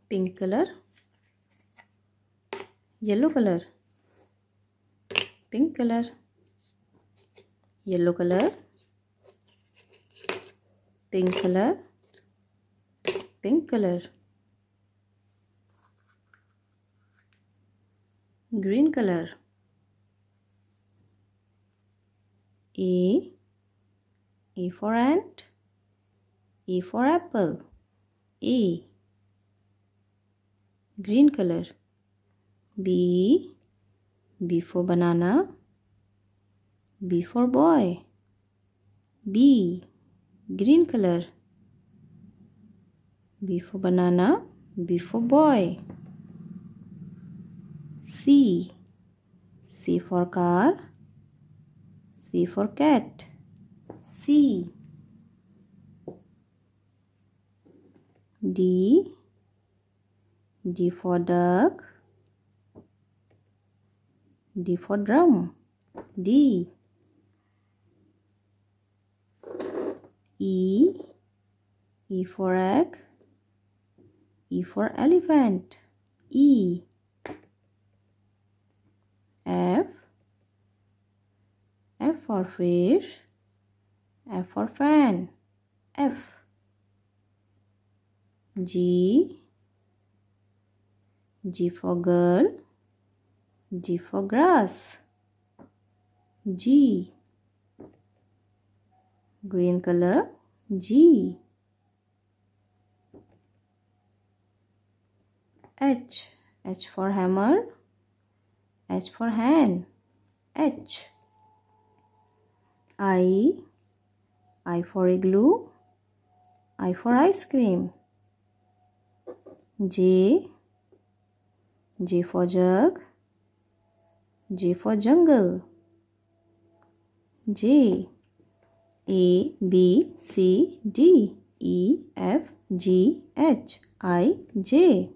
pink color, yellow color, pink color, yellow color, pink color, pink color, green color. A for ant, A for apple, A. Green color. B for banana, B for boy, B. Green color. B for banana, B for boy. C for car, C for cat, C. D for duck, D for drum, D. E for egg, E for elephant, E. F for fish, F for fan, F. G for girl, G for grass, G. Green color, G. H for hammer, H for hand, H. I for igloo, I for ice cream. J for jug, J for jungle, J. A, B, C, D, E, F, G, H, I, J.